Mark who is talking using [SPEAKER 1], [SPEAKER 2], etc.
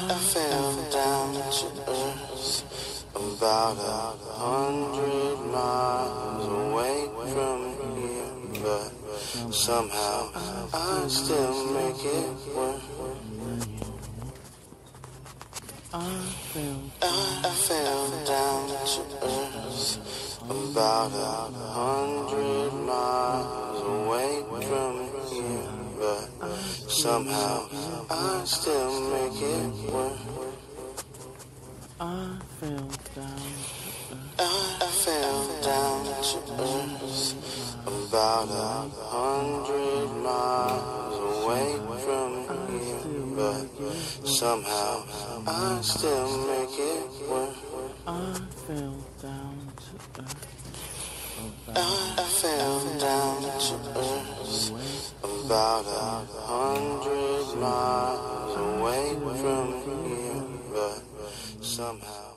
[SPEAKER 1] I fell down to earth about 100 miles away from here, but somehow I still make it work. I fell down to earth about 100 miles away from here, but somehow I still make it work. I fell down to earth about 100 miles away from here, but somehow I still make it work. I fell down to earth about 100 miles away from here, but somehow